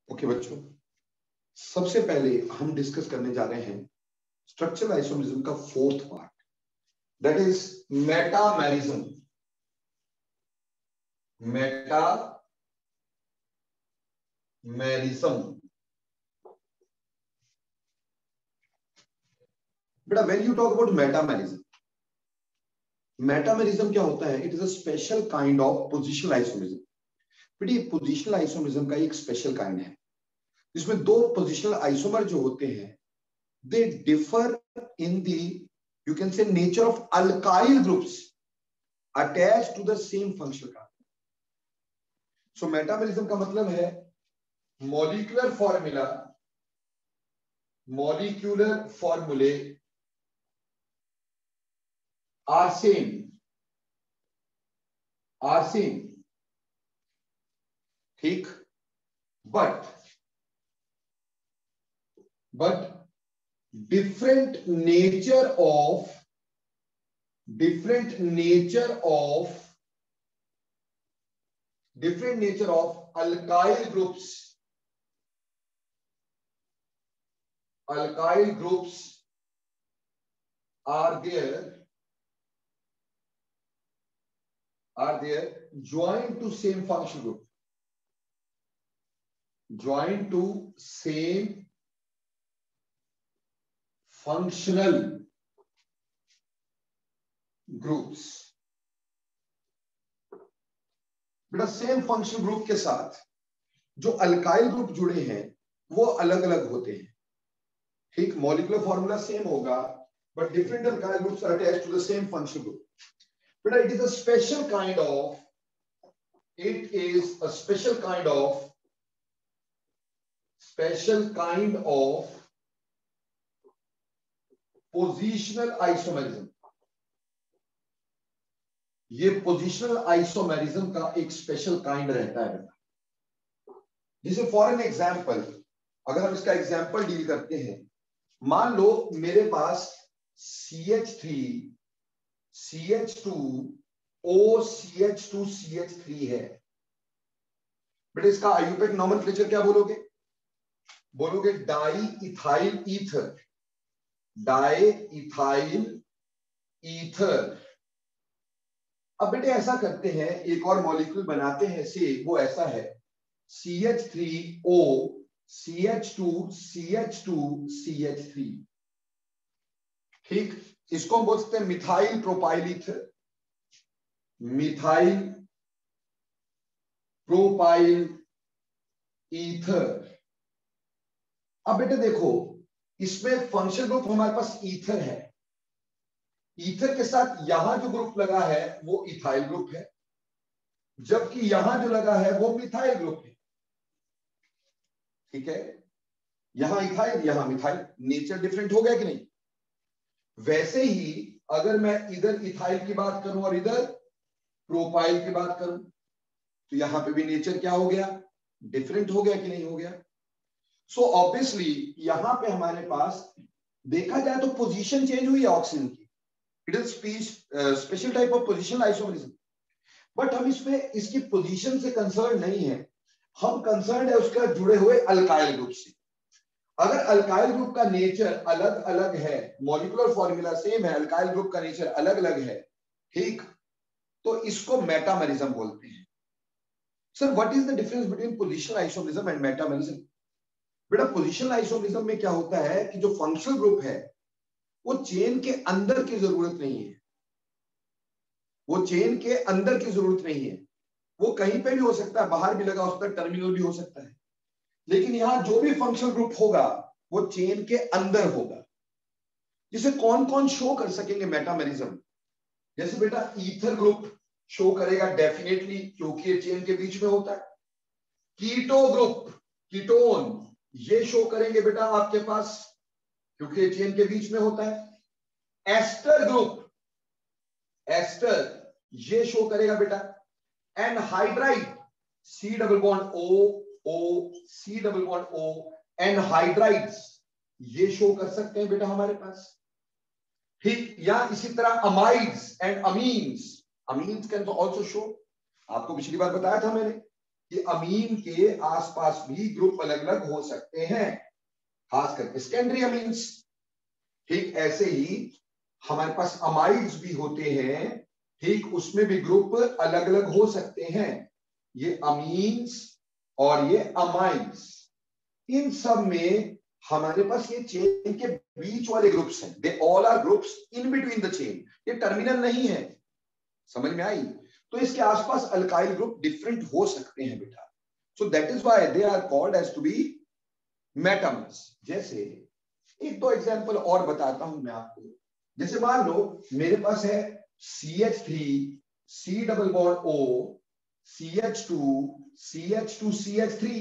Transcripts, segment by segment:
Okay बच्चों, सबसे पहले हम डिस्कस करने जा रहे हैं स्ट्रक्चरल आइसोमेरिज्म का fourth part, that is metamerism. बेटा when you talk about metamerism क्या होता है? It is a special kind of positional isomerism. बेटा ये पोजिशनल आइसोमेरिज्म का एक स्पेशल काइंड है जिसमें दो पोजिशनल आइसोमर जो होते हैं they differ in the, you can say, nature of alkyl groups attached to the same functional carbon. So metamerism का मतलब है molecular formulae are same, ठीक, but different nature of alkyl groups are there joined to same functional group, joined to same functional groups। बेटा same functional group के साथ जो alkyl group जुड़े हैं वो अलग अलग होते हैं, ठीक। मॉलिक्यूलर फॉर्मूला सेम होगा but different alkyl groups are attached to the same functional group. बेटा it is a special kind of positional isomerism. ये पोजिशनल आइसोमेरिज्म का एक स्पेशल काइंड रहता है बेटा। जैसे फॉर एन एग्जांपल, अगर हम इसका एग्जांपल डील करते हैं, मान लो मेरे पास CH3 CH2 OCH2 CH3 है। बेटा इसका आईयूपीएक नोमेनक्लेचर क्या बोलोगे? Diethyl ether. अब बेटे ऐसा करते हैं, एक और मॉलिक्यूल बनाते हैं से, वो ऐसा है CH3O CH2 CH2 CH3, ठीक। इसको हम बोल सकते हैं मिथाइल प्रोपाइल ईथर। अब बेटे देखो, इसमें फंक्शनल ग्रुप हमारे पास ईथर है, ईथर के साथ यहां जो ग्रुप लगा है वो इथाइल ग्रुप है, जबकि यहां जो लगा है वो मिथाइल ग्रुप है, ठीक है। यहां इथाइल यहां मिथाइल, नेचर डिफरेंट हो गया कि नहीं? वैसे ही अगर मैं इधर इथाइल की बात करूं और इधर प्रोपाइल की बात करूं तो यहां पे भी नेचर क्या हो गया? डिफरेंट हो गया कि नहीं हो गया? सो ऑब्वियसली यहां पे हमारे पास देखा जाए तो पोजीशन चेंज हुई है ऑक्सीजन की। It is special type of positional isomerism, but हम इसमें इसकी पोजीशन से कंसर्न नहीं है, हम कंसर्न है उसका जुड़े हुए अल्काइल ग्रुप से। अगर अल्काइल ग्रुप का नेचर अलग अलग है, मॉलिक्यूलर फॉर्मूला सेम है, अल्काइल ग्रुप का नेचर अलग अलग है, ठीक, तो इसको मेटामेरिज्म बोलते हैं। Sir what is the difference between positional isomerism and metamerism? बेटा पोजिशनल आइसोमेरिज्म में क्या होता है कि जो फंक्शनल ग्रुप है वो चेन के अंदर की जरूरत नहीं है, वो कहीं पे भी हो सकता है, बाहर भी लगा हो सकता है, टर्मिनल भी हो सकता है, लेकिन यहां जो भी फंक्शनल ग्रुप होगा वो चेन के अंदर होगा। जिसे कौन कौन शो कर सकेंगे मेटामेरिज्म? जैसे बेटा ईथर ग्रुप शो करेगा डेफिनेटली, क्योंकि ये चेन के बीच में होता है। कीटो ग्रुप, कीटोन, ये शो करेंगे बेटा आपके पास, क्योंकि ये चेन के बीच में होता है। एस्टर ग्रुप, एस्टर, ये शो करेगा बेटा। Anhydride, C double bond O C double bond O, anhydrides, ये शो कर सकते हैं बेटा हमारे पास, ठीक। या इसी तरह अमाइड्स एंड अमीन्स कैन तो ऑल्सो शो। आपको पिछली बार बताया था मैंने कि अमीन के आसपास भी ग्रुप अलग अलग हो सकते हैं, खास करके सेकेंडरी अमीन्स। ठीक ऐसे ही हमारे पास अमाइड्स भी होते हैं, ठीक उसमें भी ग्रुप अलग अलग हो सकते हैं। ये अमीन्स और ये अमाइड्स, इन सब में हमारे पास ये चेन के बीच वाले ग्रुप्स हैं, they all are groups in between the chain, ये टर्मिनल नहीं है। समझ में आई? तो इसके आसपास अल्काइल ग्रुप डिफरेंट हो सकते हैं बेटा, so that is why they are called as to be metamers. जैसे एक दो एग्जांपल और बताता हूं मैं आपको। जैसे मान लो मेरे पास है CH3 C double bond O CH2 CH2 CH3,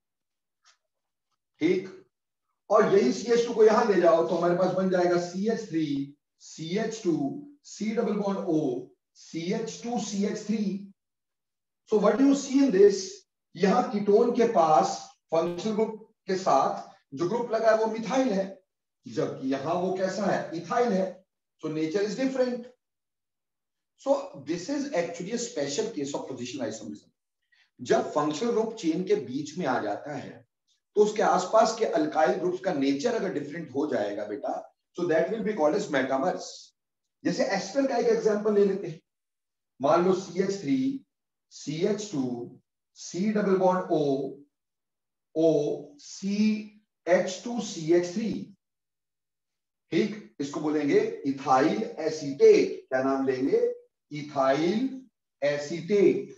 ठीक, और यही CH2 को यहां ले जाओ तो हमारे पास बन जाएगा CH3 CH2 C double bond O CH2 CH3। So what do you see in this, यहां कीटोन के पास फंक्शनल ग्रुप के साथ जो ग्रुप लगा है वो मिथाइल है, जबकि यहां वो कैसा है, इथाइल है। So nature is different. So this is actually a special case of positional isomerism. जब फंक्शनल ग्रुप चेन के बीच में आ जाता है तो उसके आसपास के अल्काइल ग्रुप्स का नेचर अगर डिफरेंट हो जाएगा बेटा, so that will be called as metamers. जैसे एस्टर का एक एग्जांपल ले लेते हैं। मान लो CH3 CH2 C double bond O O CH2 CH3, ठीक, इसको बोलेंगे इथाइल एसीटेट। क्या नाम लेंगे? Ethyl acetate,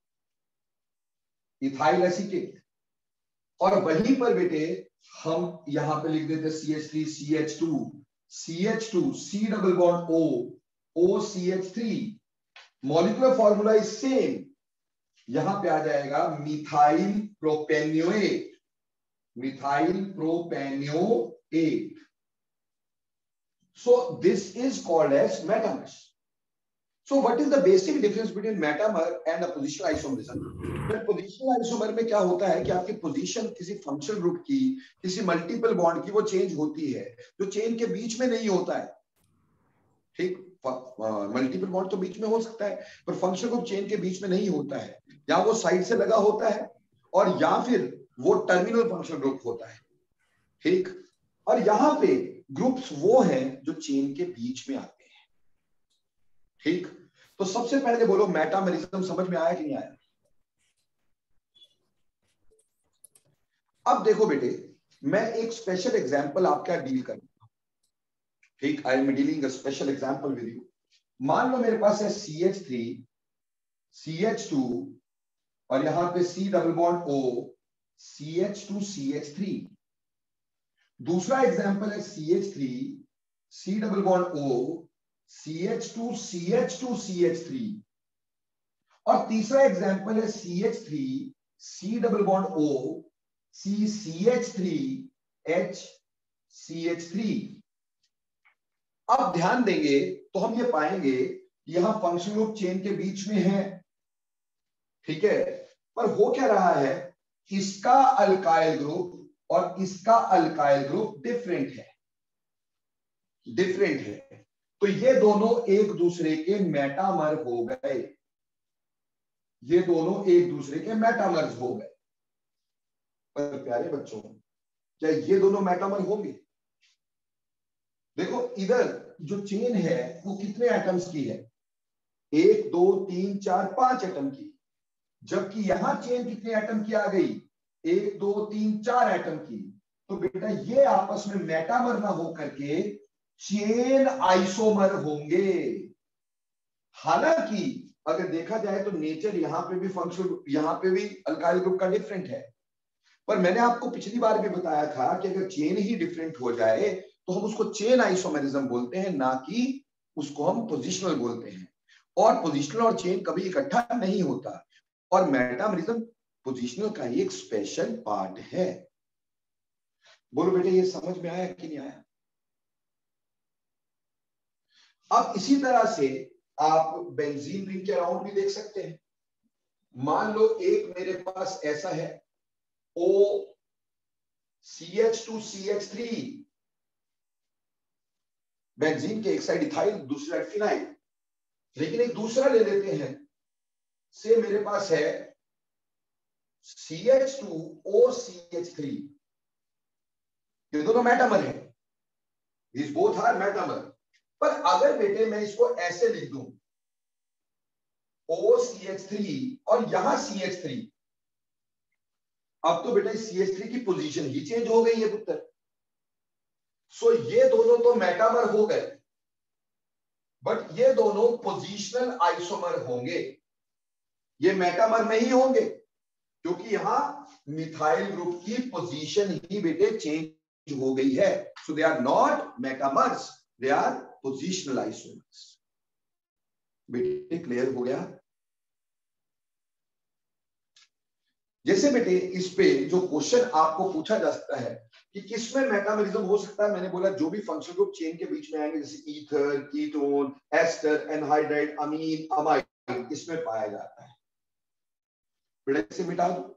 ethyl acetate. और वहीं पर बेटे हम यहां पे लिख देते CH3 CH2 CH2 C double bond O O CH3, molecular formula is same. यहां पे आ जाएगा methyl propanoate, methyl propanoate. So this is called as metamers. So what is the basic difference between metamer and a positional isomerism? फिर positional isomer में क्या होता है कि आपकी पोजीशन किसी फंक्शनल ग्रुप की, किसी मल्टीपल बॉन्ड की वो चेंज होती है, जो चेन के बीच में नहीं होता है। ठीक, मल्टीपल बॉन्ड तो बीच में हो सकता है पर फंक्शनल ग्रुप चेन के बीच में नहीं होता है, या वो साइड से लगा होता है और या फिर वो टर्मिनल फंक्शनल ग्रुप होता है। ठीक, और यहां पे ग्रुप्स वो हैं जो चेन के बीच में आते हैं। ठीक, तो सबसे पहले बोलो मेटामेरिज्म समझ में आया कि नहीं आया? अब देखो बेटे, मैं एक स्पेशल एग्जांपल आपका डील करूंगा। ठीक, I am dealing a special example with you. मान लो मेरे पास है CH3 CH2 और यहां पे C double bond O CH2 CH3। दूसरा एग्जांपल है CH3 C double bond O CH2 CH2 CH3। और तीसरा एग्जांपल है CH3 C double bond O CH3 H CH3। अब ध्यान देंगे तो हम ये पाएंगे यहां फंक्शनल ग्रुप चेन के बीच में है, ठीक है, पर हो क्या रहा है, इसका अल्काइल ग्रुप और इसका अल्काइल ग्रुप डिफरेंट है, डिफरेंट है। तो ये दोनों एक दूसरे के मेटामर हो गए, ये दोनों एक दूसरे के मेटामर्स हो गए। पर प्यारे बच्चों, क्या ये दोनों मेटामर होंगे? देखो इधर जो चेन है वो कितने एटम्स की है, 1 2 3 4 5 एटम की, जबकि यहां चेन कितने एटम की आ गई, 1 2 3 4 एटम की। तो बेटा ये आपस में मेटामर ना हो करके चेन आइसोमर होंगे। हालांकि अगर देखा जाए तो नेचर यहां पे भी फंक्शनल, यहां पे भी अल्काइल ग्रुप का डिफरेंट है, पर मैंने आपको पिछली बार भी बताया था कि अगर चेन ही डिफरेंट हो जाए तो हम उसको चेन आइसोमेरिज्म बोलते हैं, ना कि उसको हम पोजिशनल बोलते हैं। और पोजिशनल और चेन कभी इकट्ठा नहीं होता, और मेटामरिज्म पोजिशनल का ही एक स्पेशल पार्ट है। बोलो बेटे ये समझ में आया कि नहीं आया? अब इसी तरह से आप बेंजीन रिंग के अराउंड भी देख सकते हैं। मान लो एक मेरे पास ऐसा है O CH2 CH3, बेंजीन के एक साइड इथाइल दूसरी साइड फिनाइल। लेकिन एक दूसरा ले लेते हैं, से मेरे पास है CH2OCH3, ये दोनों मेटामर है, these both are मेटामर। पर अगर बेटे मैं इसको ऐसे लिख दूं OCH3 और यहां CH3, अब तो बेटा CH3 की पोजीशन ही चेंज हो गई है पुत्र। सो ये दोनों तो मेटामर हो गए, बट ये दोनों पोजीशनल आइसोमर होंगे, ये मेटामर नहीं होंगे, क्योंकि यहां मिथाइल ग्रुप की पोजीशन ही बेटे चेंज हो गई है। So they are not metamers, they are positional isomers. बेटे क्लियर हो गया? जैसे बेटे इस पे जो क्वेश्चन आपको पूछा जा सकता है कि किसमें मेटामरिज्म हो सकता है, मैंने बोला जो भी फंक्शनल ग्रुप चेन के बीच में आएंगे, जैसे ether, ketone, ester, anhydride, amine, amide, इसमें पाया जाता है। बेटा से मिटा दो।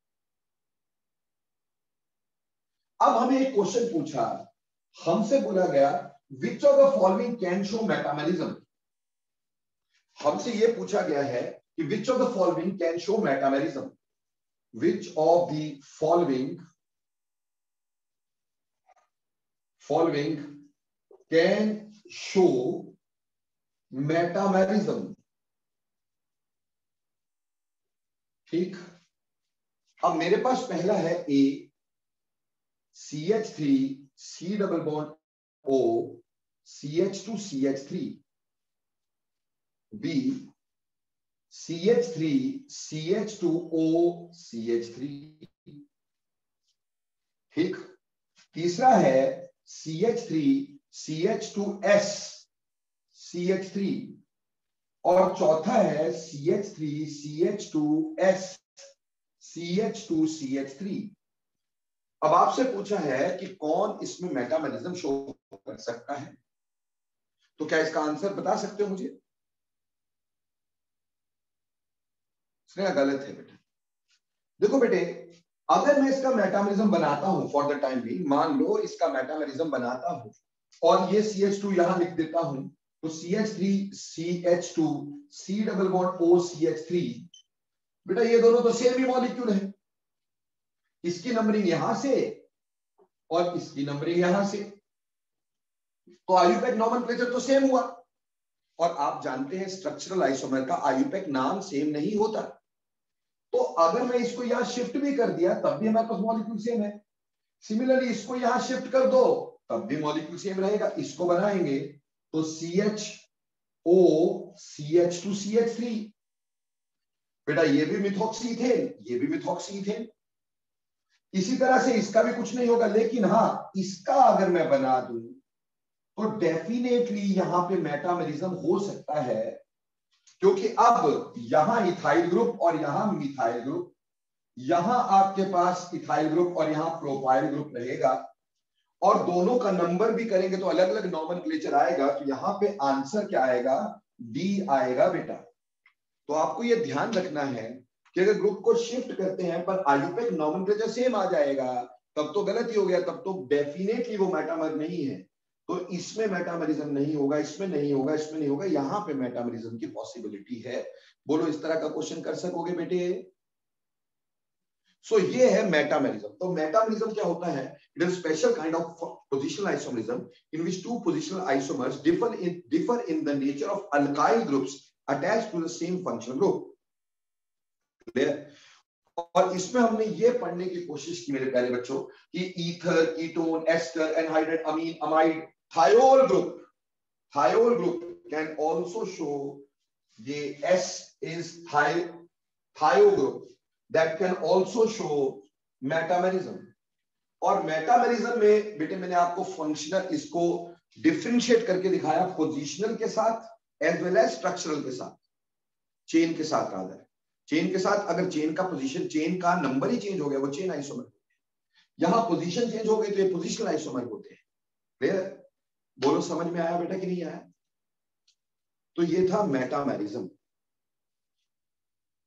अब हमें एक क्वेश्चन पूछा, हमसे बोला गया which of the following can show metamerism. हमसे यह पूछा गया है कि which of the following can show metamerism, which of the following can show metamerism। ठीक, अब मेरे पास पहला है A, CH3 C double bond O CH2 CH3, B CH3 CH2O CH3। ठीक, तीसरा है CH3 CH2S CH3, और चौथा है CH3 CH2S CH2 CH3। अब आपसे पूछा है कि कौन इसमें मेटामरिज्म शो कर सकता है, तो क्या इसका आंसर बता सकते हो मुझे? गलत है बेटा। देखो बेटे, अगर मैं इसका मेटामरिज्म बनाता हूं फॉर द टाइम बीइंग, मान लो इसका मेटामरिज्म बनाता हूं और ये CH2 यहां लिख देता हूं, तो CH3 CH2 C double bond O CH3, बेटा ये दोनों तो सेम ही मॉलिक्यूल है, इसकी नंबरिंग यहां से और इसकी नंबरिंग यहां से, तो आयुपैक नॉमेनक्लेचर तो सेम हुआ। और आप जानते हैं स्ट्रक्चरल आइसोमर का आयुपैक नाम सेम नहीं होता, तो अगर मैं इसको यहां शिफ्ट भी कर दिया तब भी हमारे पास मॉलिक्यूल सेम है। सिमिलरली इसको यहां शिफ्ट कर दो तब भी मॉलिक्यूल सेम रहेगा। इसको बनाएंगे तो CHO CH2 CH3, बेटा ये भी मिथॉक्सी इथेन, ये भी मिथॉक्सी इथेन। इसी तरह से इसका भी कुछ नहीं होगा, लेकिन हाँ इसका अगर मैं बना दूं तो डेफिनेटली यहां पे मेटामरिज्म हो सकता है, क्योंकि अब यहां इथाइल ग्रुप और यहां मिथाइल ग्रुप, यहां आपके पास इथाइल ग्रुप और यहां प्रोपाइल ग्रुप रहेगा, और दोनों का नंबर भी करेंगे तो अलग अलग नॉमेनक्लेचर आएगा, तो यहां पे आंसर क्या आएगा? डी आएगा बेटा। तो आपको यह ध्यान रखना है कि अगर ग्रुप को शिफ्ट करते हैं पर आयुपैक नॉमेनक्लेचर सेम आ जाएगा तब तो गलत ही हो गया, तब तो डेफिनेटली वो मेटामर नहीं है। तो इसमें मेटामरिज्म नहीं होगा, इसमें नहीं होगा, इसमें नहीं होगा, यहां पे मेटामरिज्म की पॉसिबिलिटी है। बोलो इस तरह का क्वेश्चन कर सकोगे बेटे? सो ये है मेटामरिज्म। तो मेटामरिज्म क्या होता है? It is special kind of positional isomerism in which two positional isomers differ in the nature of alkyl groups attached to the same functional group. और इसमें हमने ये पढ़ने की कोशिश की मेरे प्यारे बच्चों कि ether, ketone, ester, anhydride, amine, amide, thiol group can also show the S is thio group that can also show metamerism। और मेटामेरिज्म में बेटे मैंने आपको फंक्शनल इसको डिफरेंशिएट करके दिखाया, पोजिशनल के साथ एज वेल एज स्ट्रक्चरल के साथ, चेन के साथ रादर। चेन के साथ अगर चेन का पोजीशन, चेन का नंबर ही चेंज हो गया वो चेन आइसोमर होते हैं, यहां पोजीशन चेंज हो गई तो ये पोजिशनल आइसोमर होते हैं। क्लियर? बोलो समझ में आया बेटा कि नहीं आया? तो ये था मेटामेरिज्म।